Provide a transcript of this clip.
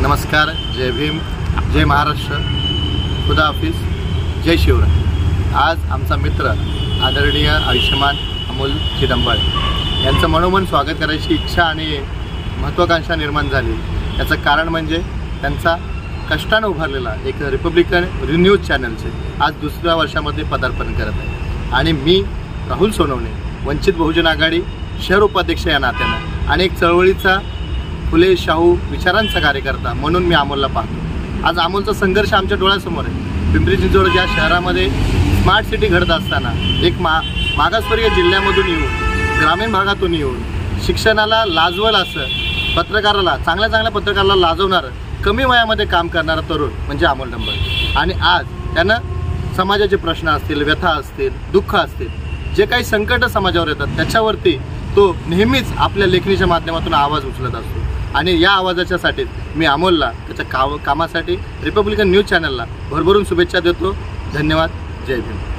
नमस्कार, जय भीम, जय महाराष्ट्र, खुदा हाफिज, जय शिवराय। आज आमचा मित्र आदरणीय आयुष्यमान अमोल चिदंबळ यांचं मनोमन स्वागत करायची इच्छा आणि महत्त्वाकांक्षा निर्माण झाली। याचं कारण म्हणजे त्यांचा कष्टाने उभारलेला एक रिपब्लिकन न्यूज चॅनलचे आज दुसऱ्या वर्षामध्ये पदार्पण करत आहे। आणि मी राहुल सोनवणे, वंचित बहुजन आघाडी शहर उपाध्यक्ष या नात्यानं आणि एक चळवळीचा फुले शाहू विचारांचा कार्यकर्ता म्हणून मी अमोलला पाहतो। आज अमोलचा संघर्ष आमच्या डोळ्यासमोर आहे। पिंपरी चिंचवड या शहरामध्ये स्मार्ट सिटी घडत असताना एक मागासवर्गीय जिल्ह्यामधून येऊन, ग्रामीण भागातून येऊन शिक्षणाला लाजवल असं पत्रकाराला, चांगल्या पत्रकाराला लाजवणारं, कमी वयामध्ये काम करणारा तरुण म्हणजे अमोल डंबळ। आणि आज त्यानं समाजाचे प्रश्न असतील, व्यथा असतील, दुःख असतील, जे काही संकट समाजावर येतात त्याच्यावरती तो नेहमीच आपल्या लेखणीच्या माध्यमातून आवाज उचलत असतो। आणि या आवाजाच्यासाठी मी अमोलला त्याच्या कामासाठी रिपब्लिकन न्यूज चॅनलला भरभरून शुभेच्छा देतो। धन्यवाद, जय भीम।